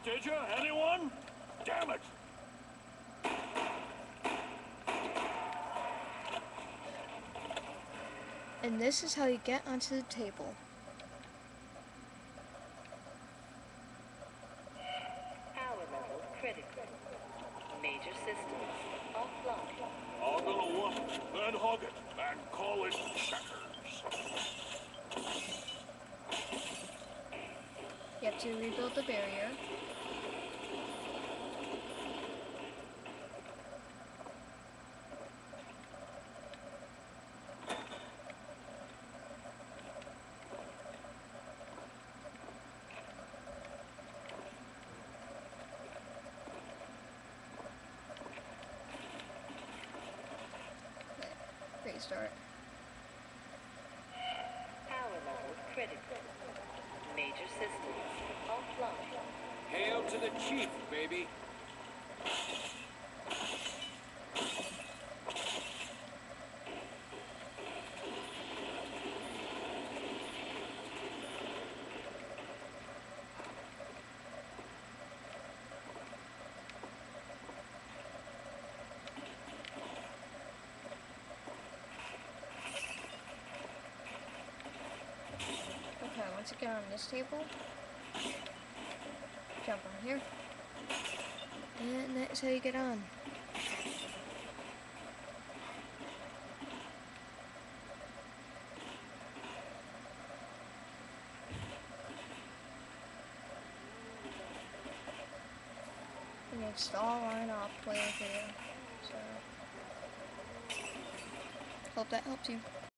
Did you? Anyone? Damn it! And this is how you get onto the table. Power level critical. Major systems offline. I'm gonna lump it, then hug it, and call it checkers. You have to rebuild the barrier. Restart. Power level critical. Major systems offline. Hail to the chief, baby. Okay, once you get on this table, jump on here. And that's how you get on. And it's all line up way over here. So, hope that helps you.